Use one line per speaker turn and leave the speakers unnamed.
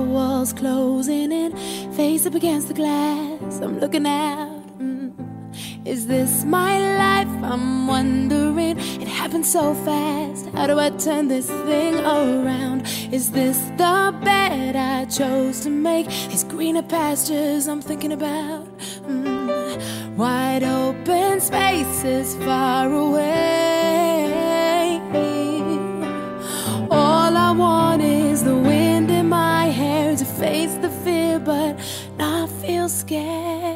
walls closing in, face up against the glass. I'm looking out. Is this my life? I'm wondering. It happened so fast. How do I turn this thing around? Is this the bed I chose to make? These greener pastures I'm thinking about. Wide open spaces far away. All I want is the wind in my hair to face the fear, but not feel scared.